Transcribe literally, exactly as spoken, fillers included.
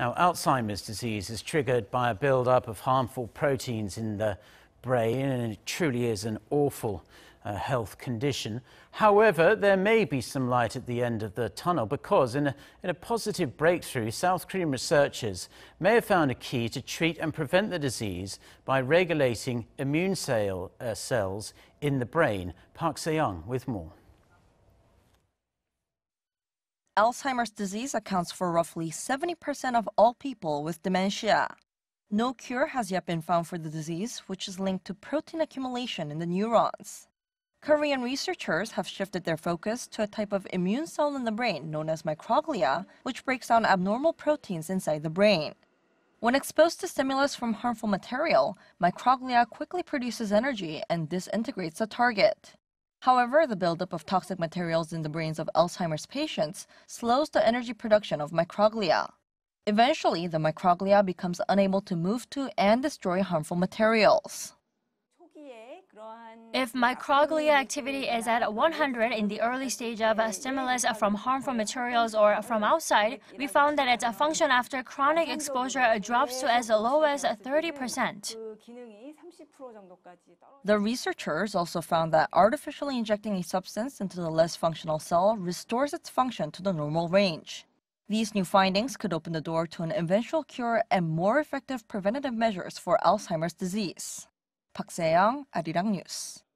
Now, Alzheimer's disease is triggered by a build-up of harmful proteins in the brain, and it truly is an awful uh, health condition. However, there may be some light at the end of the tunnel because in a, in a positive breakthrough, South Korean researchers may have found a key to treat and prevent the disease by regulating immune cell, uh, cells in the brain. Park Se-young with more. Alzheimer's disease accounts for roughly seventy percent of all people with dementia. No cure has yet been found for the disease, which is linked to protein accumulation in the neurons. Korean researchers have shifted their focus to a type of immune cell in the brain known as microglia, which breaks down abnormal proteins inside the brain. When exposed to stimulus from harmful material, microglia quickly produces energy and disintegrates the target. However, the buildup of toxic materials in the brains of Alzheimer's patients slows the energy production of microglia. Eventually, the microglia becomes unable to move to and destroy harmful materials. If microglia activity is at one hundred in the early stage of a stimulus from harmful materials or from outside, we found that its function after chronic exposure drops to as low as thirty percent. The researchers also found that artificially injecting a substance into the less functional cell restores its function to the normal range. These new findings could open the door to an eventual cure and more effective preventative measures for Alzheimer's disease. Park Se-young, Arirang News.